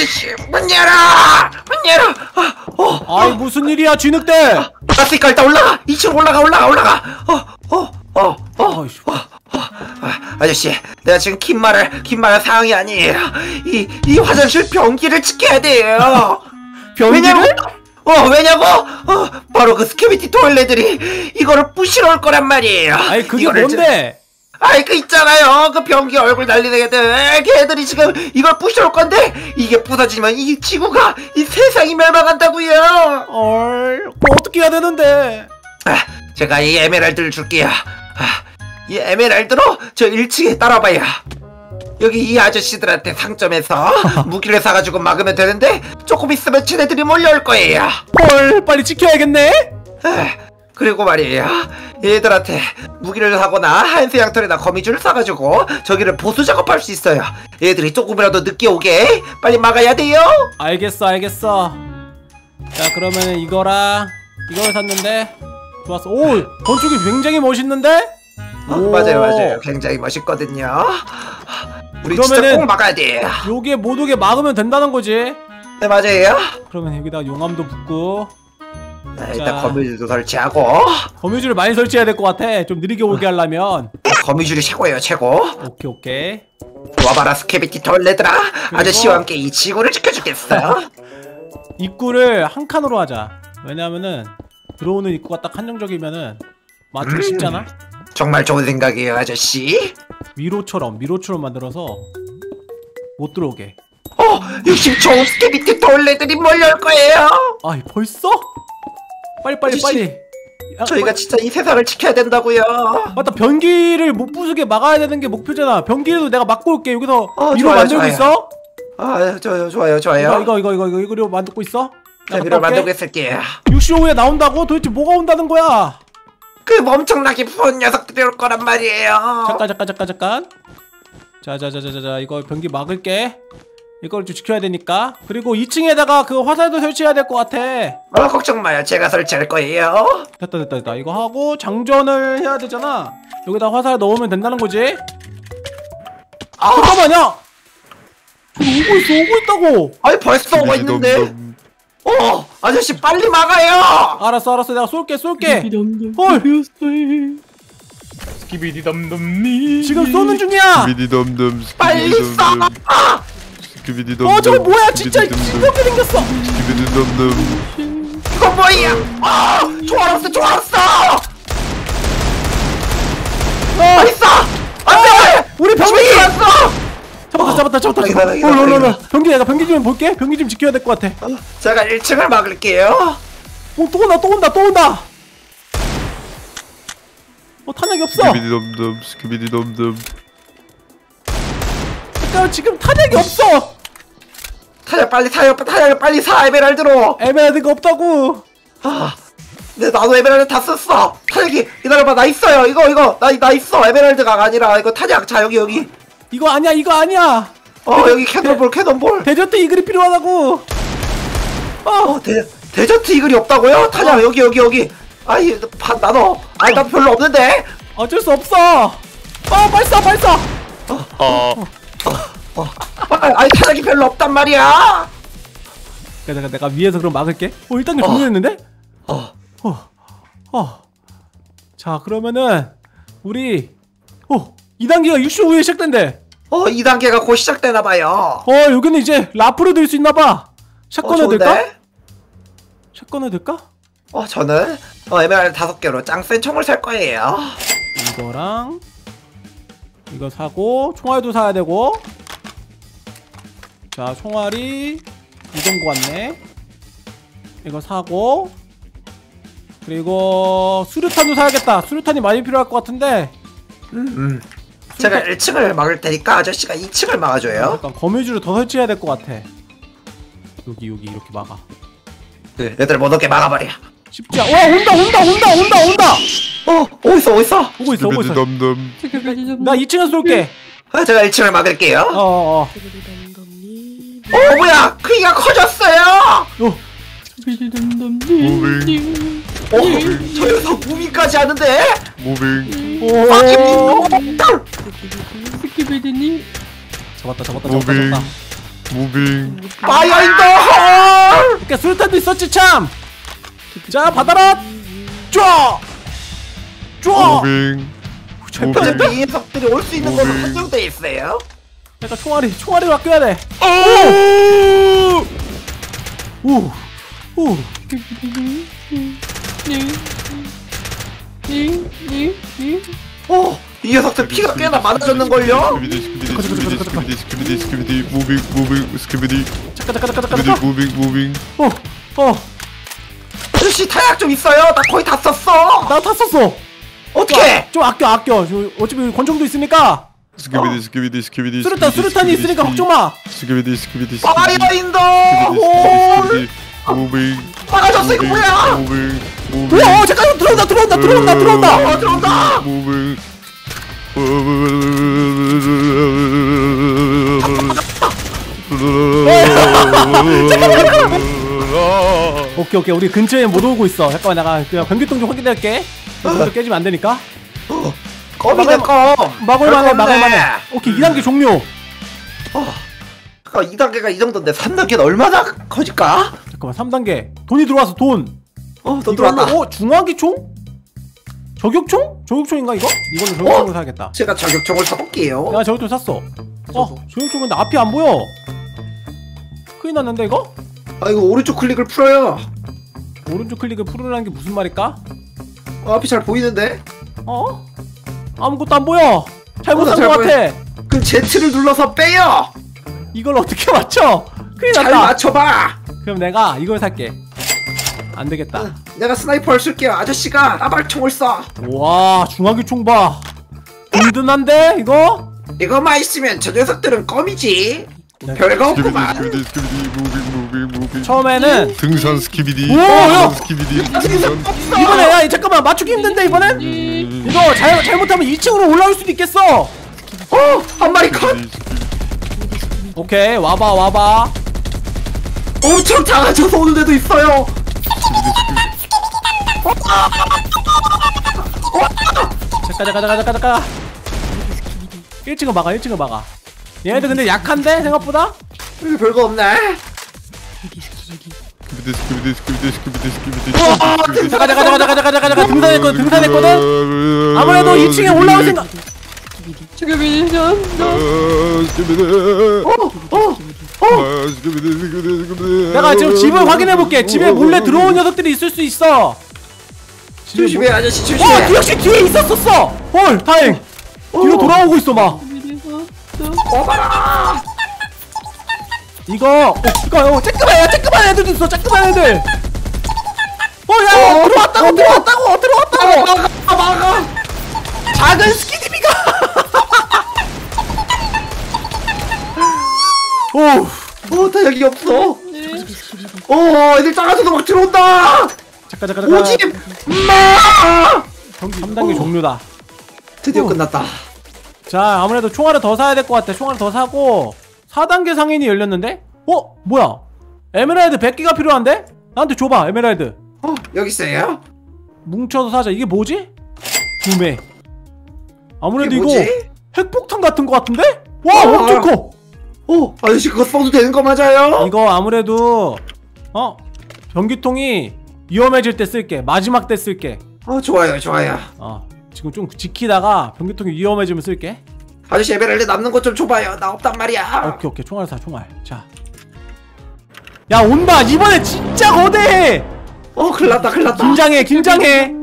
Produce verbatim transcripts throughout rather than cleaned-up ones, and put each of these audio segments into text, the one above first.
아저씨 문 열어! 문 열어! 어, 어, 아이 무슨 일이야 쥐늑대. 알았으니까 일단 올라가! 이 층 올라가 올라가 올라가! 어, 어, 어, 어, 아이씨. 어, 어. 아, 아저씨 내가 지금 긴 말을 긴 말할 상황이 아니에요. 이, 이 화장실 변기를 지켜야 돼요. 변기를? 왜냐고? 어 왜냐고? 어 바로 그 스캐비티 토일레들이 이거를 부시러 올 거란 말이에요. 아니 그게 이거를 뭔데? 지- 아이 그 있잖아요 그 변기 얼굴 날리는 애들 걔들이 지금 이걸 부시러 올 건데 이게 부서지면 이 지구가 이 세상이 멸망한다고요. 얼 뭐 어떻게 해야 되는데? 아 제가 이 에메랄드를 줄게요. 아, 이 에메랄드로 저 일 층에 따라봐요. 여기 이 아저씨들한테 상점에서 무기를 사가지고 막으면 되는데 조금 있으면 쟤네들이 몰려올 거예요. 헐 빨리 지켜야겠네. 아, 그리고 말이에요 얘들한테 무기를 사거나 한수 양털이나 거미줄을 사가지고 저기를 보수 작업할 수 있어요. 얘들이 조금이라도 늦게 오게 빨리 막아야 돼요. 알겠어 알겠어. 자 그러면 이거랑 이걸 샀는데 좋았어. 오 건축이 굉장히 멋있는데? 어, 오. 맞아요 맞아요 굉장히 멋있거든요. 우리 그러면은 진짜 꼭 막아야 돼요. 요게 못 오게 막으면 된다는 거지. 네 맞아요. 그러면 여기다 용암도 붓고 네, 일단 자. 거미줄도 설치하고. 거미줄을 많이 설치해야 될 것 같아. 좀 느리게 오게 하려면. 거미줄이 최고예요 최고. 오케이 오케이. 와봐라 스캐비티 톨레들아 아저씨와 함께 이 지구를 지켜주겠어. 입구를 한 칸으로 하자. 왜냐하면은 들어오는 입구가 딱 한정적이면은 맞추기 음. 쉽잖아. 정말 좋은 생각이에요 아저씨. 미로처럼 미로처럼 만들어서 못 들어오게. 어 역시 좋은 스캐비티 톨레들이 몰려올 거예요. 아 벌써? 빨리 빨리 아저씨, 빨리. 야, 저희가 빨리. 진짜 이 세상을 지켜야 된다고요. 맞다 변기를 못 부수게 막아야 되는 게 목표잖아. 변기도 내가 막고 올게. 여기서 어, 미로 좋아요, 만들고 좋아요. 있어. 아 저, 좋아요 좋아요. 이거 이거 이거 이거 이거 이거 만들고 있어. 자 미로 만들고 있을게요. 육십 오 후에 나온다고? 도대체 뭐가 온다는 거야? 그 엄청나게 부은 녀석들이 올 거란 말이에요. 잠깐 잠깐 잠깐 잠깐. 자자자자자 이거 변기 막을게. 이걸 좀 지켜야 되니까. 그리고 이 층에다가 그 화살도 설치해야 될 것 같아. 어 걱정 마요 제가 설치할 거예요. 됐다 됐다 됐다. 이거 하고 장전을 해야 되잖아. 여기다 화살 넣으면 된다는 거지. 아 잠깐만요. 저기 오고 있어 오고 있다고. 아니 벌써 오고 있는데. 어 아저씨 빨리 막아요. 알았어 알았어 내가 쏠게 쏠게. 헐. 스키비디덤덤니 지금 쏘는 중이야. 스키비디덤덤. 빨리 쏴. 스키비디덤덤. 어 저거 뭐야 진짜 징그럽게 생겼어. 스키비디덤덤. 이건 뭐야? 아 조화 없어 조화 없어. 빨리 쏴. 안돼. 우리 병기 왔어. 잡았다 잡았다 잡았다. 여기다, 여기다, 어, 어, 어, 여기다. 어. 병기 내가 병기 좀 볼게. 병기 좀 지켜야 될 것 같아. 제가 일 층을 막을게요. 어 또 온다 또 온다 또 온다. 어 탄약이 없어. 스키비디덤덤. 스키비디덤덤. 잠깐 지금 탄약이 없어. 타야 빨리 타야 타야 빨리 사 에메랄드로. 에메랄드가 없다고. 아, 네 나도 에메랄드 다 썼어. 타약이 기다려봐 나 있어요. 이거 이거 나 나 있어. 에메랄드가 아니라 이거 타약. 자 여기 여기. 이거 아니야 이거 아니야. 어 여기 캐논볼 캐논볼. 데저트 이글이 필요하다고. 어 데, 데저트 이글이 없다고요? 타냐 여기 여기 여기. 아이 파 나도. 아이 나 별로 없는데. 어쩔 수 없어. 어 빨리 쏴 빨리 쏴. 아. 어, 아, 아이 타작이 별로 없단 말이야. 내가 내가 위에서 그럼 막을게. 어 일 단계 어. 종료했는데? 어, 어. 어. 자 그러면은 우리 어 이 단계가 육십오 후에 시작된대. 어, 이 단계가 곧 시작되나봐요. 어 여기는 이제 라프를 들 수 있나봐. 샷건을 들까? 샷건을 들까? 어, 저는 어, 에메랄드 다섯 개로 짱센 총을 살 거예요. 이거랑 이거 사고 총알도 사야 되고. 자 총알이 이 정도 같네. 이거 사고 그리고 수류탄도 사야겠다. 수류탄이 많이 필요할 것 같은데. 음, 음. 제가 일 층을 막을 테니까 아저씨가 이 층을 막아줘요. 약간 거미줄을 더 설치해야 될 것 같아. 여기 여기 이렇게 막아. 네, 애들 못 오게 막아버려. 쉽지 않아. 와 온다 온다 온다 온다 온다. 어, 어딨어 어딨어? 오고 있어 오고 있어. 스키비디덤덤. 나 이 층에서 쏠게. 아, 제가 일 층을 막을게요. 어어 어. 어, 뭐야? 크기가 커졌어요. 어. 무빙. 어, 저 녀석 무빙까지 하는데? 무빙. 오. 빡김 스키비디님. 잡았다 잡았다 잡았다 무빙. 잡았다. 무빙. 파이어 인더 홀. 그러니까 수류탄도 있었지 참. 자 받아라. 쫙. 쫙. 무빙. 잘 무빙. 펴냈다. 이 녀석들이 올 수 있는 곳은 무빙. 한정돼 있어요. 약간 총알이 총알이 아껴야 돼. 오. 오. 오. 어, 이 녀석들 피가 꽤나 많아졌는걸요? 스키비디 스키비디 스키비디 스키비디 스키비디 무빙 무빙 스키비디 잠깐 잠깐 잠깐 스키비디 잠깐. 무빙 무빙. 어. 어. 아저씨 타약 좀 있어요? 나 거의 다 썼어. 나 다 썼어. 어떻게? 좀 아껴 아껴. 저 어차피 권총도 있으니까. 스키비디 스키비디 스키비디. 수류탄 수류탄이 있으니까 걱정 마. 스키비디 스키비디 스키비디. 파이어 인더 홀. 스키비디 무빙. 막아줬어 이거 뭐야? 무빙 무빙. 뭐야? 어, 잠깐 들어온다 들어온다 들어온다 들어온다. 어 들어온다. 무빙. 오케이 오케이 우리 근처에 못 오고 있어. 잠깐만 내가 그냥 변기통 좀 확인할게. 이거 깨지면 안 되니까. 껌이네 껌. 막을만해 별거 막을만해. 없네. 오케이 이 단계 종료. 어, 잠깐 이 단계가 이 정도인데 삼 단계는 얼마나 커질까? 잠깐만 삼 단계 돈이 들어와서 돈. 어, 돈 이걸로 들어왔다. 어 중화기총? 저격총? 저격총인가 이거? 이걸로 저격총을 어? 사야겠다. 제가 저격총을 사볼게요. 내가 저격총 샀어. 어 저격총은 나 앞이 안 보여. 큰일 났는데 이거? 아 이거 오른쪽 클릭을 풀어요. 오른쪽 클릭을 풀으라는 게 무슨 말일까? 어, 앞이 잘 보이는데? 어? 아무것도 안 보여. 잘못한 잘 것 보여. 같아. 그럼 Z를 눌러서 빼요. 이걸 어떻게 맞춰? 큰일 잘 났다. 맞춰봐. 그럼 내가 이걸 살게. 안 되겠다. 내가 스나이퍼를 쓸게요. 아저씨가 나발총을 쏴. 와 중화기총 봐. 든든한데 이거? 이거만 있으면 저 녀석들은 껌이지. 네. 별거 스키비디 없구만. 스키비디 스키비디 무빙 무빙 무빙. 처음에는 등산 스키비디. 오, 야! 등산 스키비디. 등산. 이번에 야 잠깐만 맞추기 힘든데 이번엔? 이거 잘, 잘못하면 이 층으로 올라올 수도 있겠어. 어, 한 마리 컷. 오케이 와봐 와봐. 엄청 작아져서 오는 데도 있어요. 잠깐 잠깐 잠깐 잠깐 잠깐. 일 층을 막아 일 층을 막아. 얘네들 근데 약한데 생각보다? 여기 별거 없네. 스키비디 스키비디 스키비디 스키비디 스키비디. 잠깐 잠깐 잠깐 잠깐 잠깐 잠깐 등산했거든 등산했거든. 아무래도 이 층에 올라올 생각. 스키비디. 어, 스키비디 스키비디 스키비디. 내가 지금 집을 확인해 볼게. 집에 몰래 들어온 녀석들이 있을 수 있어. 조심해 아저씨 어, 조심해. 역시 뒤에 있었었어. 헐, 다행. 뒤로 돌아오고 있어 막. 어봐라. 이거, 어, 이거, 어, 쬐끄만, 쬐끄만 애들도 있어. 쬐끄만 애들. 어, 야, 야, 들어왔다고, 들어왔다고, 들어왔다고. 막아 막아. 작은 스키디비가. 오, 어, 다 여기 없어. 어, 애들 작아져서 막 들어온다. 잠깐, 잠깐, 잠깐. 오지 마. 삼 단계 종료다. 드디어 어. 끝났다. 자, 아무래도 총알을 더 사야 될 것 같아. 총알을 더 사고 사 단계 상인이 열렸는데? 어? 뭐야? 에메랄드 백 개가 필요한데? 나한테 줘봐, 에메랄드. 어, 여기 있어요. 뭉쳐서 사자. 이게 뭐지? 구매. 아무래도 이게 이거 뭐지? 핵폭탄 같은 거 같은데? 와, 어, 엄청 커! 어, 아저씨 그거 써도 되는 거 맞아요? 이거 아무래도 어? 전기통이 위험해질 때 쓸게. 마지막 때 쓸게. 어, 좋아요, 좋아요. 어, 지금 좀 지키다가 변기통이 위험해지면 쓸게. 아저씨 에메랄드 남는 것 좀 줘봐요. 나 없단 말이야. 오케이 오케이 총알 사 총알. 자, 야 온다. 이번에 진짜 거대해. 어, 큰일났다, 큰일났다. 긴장해 긴장해.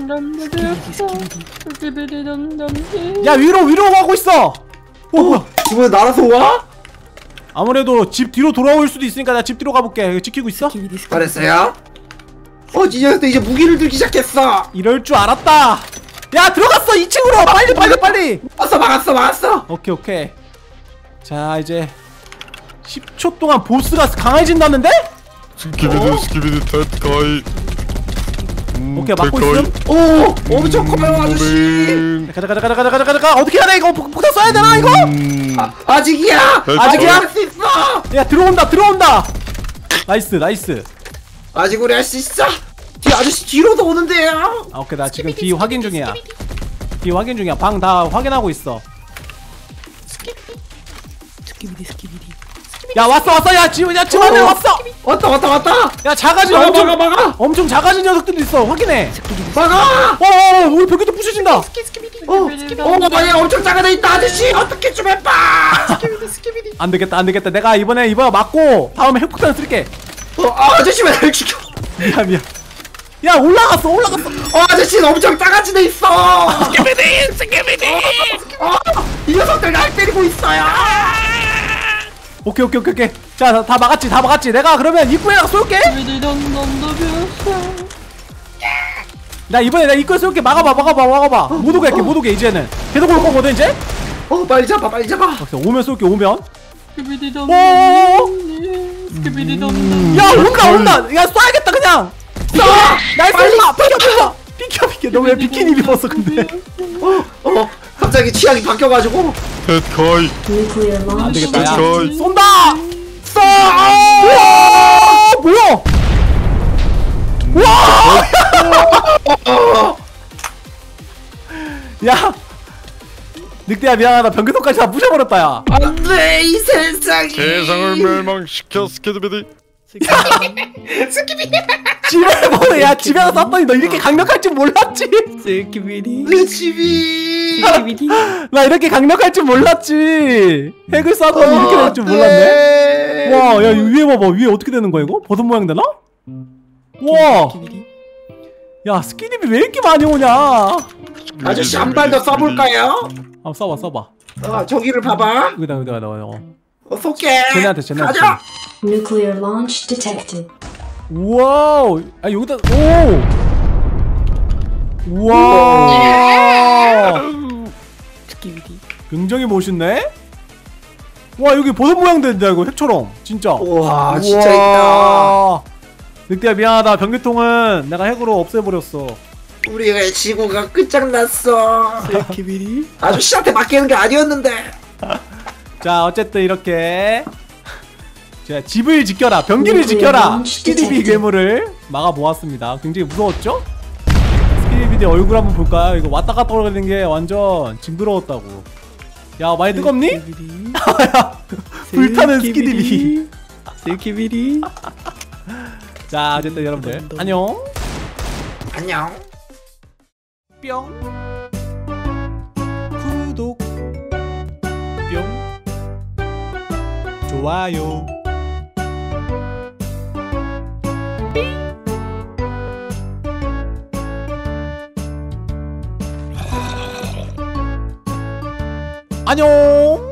야 위로 위로 가고 있어. 오, 뭐야. 이번에 날아서 와? 아무래도 집 뒤로 돌아올 수도 있으니까 나 집 뒤로 가볼게. 이거 지키고 있어? 잘했어요. 어, 이 녀석들 이제 무기를 들기 시작했어. 이럴 줄 알았다. 야 들어갔어 이 층으로. 빨리 빨리 빨리. 막았어, 막았어, 막았어. 오케이 오케이. 자 이제 십 초 동안 보스가 강해진다는데? 스키비디 스키비디 탓가이. 오케이 막고 있음. 오, 엄청 커요, 아저씨. 가자 가자 가자 가자 가자 가자. 어떻게 해야 돼 이거? 폭탄 쏴야 되나 이거? 아, 아직이야. 아직이야? 할 수 있어. 야 들어온다 들어온다. 나이스 나이스. 아직 우리 할 수 있어. 뒤 아저씨 뒤로도 오는데요. 아 오케이 나 지금 뒤 확인 중이야. 뒤 확인 중이야. 방 다 확인하고 있어. 야 왔어 왔어 야 지금 야 지금 안에 왔어. 왔다 왔다 왔다. 야 작아진 막아 엄청 막아 막아 엄청 작아진 녀석들도 있어. 확인해. 막아. 어어 우리 벽에도 부셔진다. 어, 어, 얘 엄청 작아져 있다 아저씨. 어떻게 좀 해봐. 안 되겠다 안 되겠다. 내가 이번에 이번에 맞고 다음에 핵폭탄 쓸게. 어, 아, 아저씨 왜 날 죽여? 미안 미안. 야 올라갔어 올라갔어. 어, 아저씨는 엄청 작아지돼 있어. 스키비디 스키비디. 어, 이 녀석들 날 때리고 있어요. 오케이 오케이 오케이 오케이. 자 다 막았지 다 막았지. 내가 그러면 입구에다가 쏠게. 나 이번에 나 입구에 쏠게. 막아봐 막아봐 막아봐. 못 오게 할게 못 오게. 이제는 계속 올 거거든 이제. 어, 빨리 잡아 빨리 잡아. 오면 쏠게 오면. 야 온다 온다. 야 쏴야겠다 그냥. 쏴. 날 쏴. 비켜 비켜 비켜 비켜. 너 왜 비키니 입었어 근데? 어, 어, 갑자기 취향이 바뀌어가지고. 데스카이 안 되겠다. 야 데스카이 쏜다. 쏴. 우와 뭐야? 와! 야! 늑대야 미안하다. 변기통까지 다 부셔버렸다 야. 안돼 이 세상이. 세상을 멸망시켜 스키드비디 스키비디. 집에 뭐, 야 집에서 쐈더니 너 이렇게 강력할 줄 몰랐지? 스키비디 내 집이. 나 이렇게 강력할 줄 몰랐지. 핵을 쏴더니 이렇게 될 줄 몰랐네. 와, 야 위에 봐봐. 위에 어떻게 되는 거야 이거? 버섯 모양 되나? 와. 야 스키디비 왜 이렇게 많이 오냐? 아저씨 한 발 더 쏴볼까요? 한번 쏴봐 쏴봐. 어, 저기를 봐봐. 여기다 여기다 넣어. 어, 쏠게. 쟤네한테 쟤네한테. 가자. Nuclear launch detected. 와우. 아 여기다 오. 우와. 굉장히 멋있네. 와 여기 버섯 모양 된다 이거 핵처럼 진짜. 우와 진짜 있다. 늑대야 미안하다. 변기통은 내가 핵으로 없애버렸어. 우리의 지구가 끝장났어. 아저씨한테 맡기는 게 아니었는데. 자 어쨌든 이렇게 자 집을 지켜라 변기를 지켜라 스키디비 괴물을 막아보았습니다. 굉장히 무서웠죠? 스키디비디 얼굴 한번 볼까요? 이거 왔다 갔다 거리는 게 완전 징그러웠다고. 야 많이 뜨겁니? 야 불타는 스키디비. 스키디비. 자 어쨌든 여러분들 안녕. 안녕. 뿅. 구독. 뿅. 좋아요. 안녕.